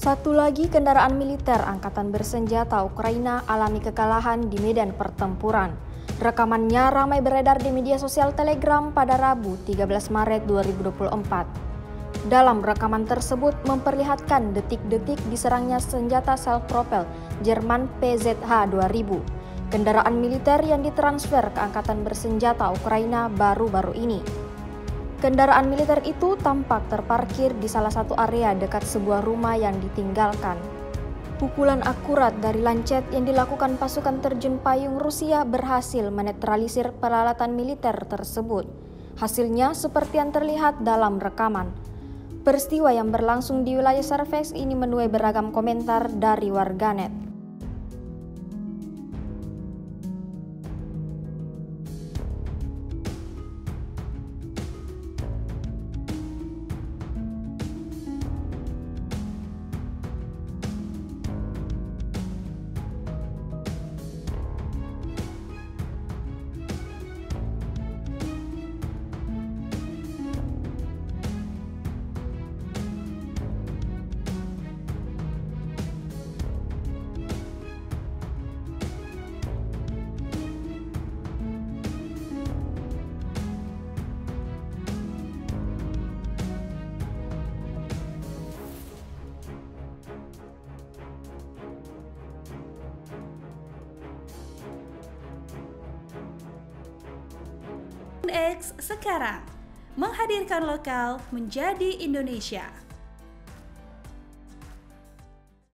Satu lagi kendaraan militer angkatan bersenjata Ukraina alami kekalahan di medan pertempuran. Rekamannya ramai beredar di media sosial Telegram pada Rabu 13 Maret 2024. Dalam rekaman tersebut memperlihatkan detik-detik diserangnya senjata self-propel Jerman PZH-2000, kendaraan militer yang ditransfer ke angkatan bersenjata Ukraina baru-baru ini. Kendaraan militer itu tampak terparkir di salah satu area dekat sebuah rumah yang ditinggalkan. Pukulan akurat dari lancet yang dilakukan pasukan terjun payung Rusia berhasil menetralisir peralatan militer tersebut. Hasilnya seperti yang terlihat dalam rekaman. Peristiwa yang berlangsung di wilayah Sarvex ini menuai beragam komentar dari warganet. X sekarang menghadirkan lokal menjadi Indonesia.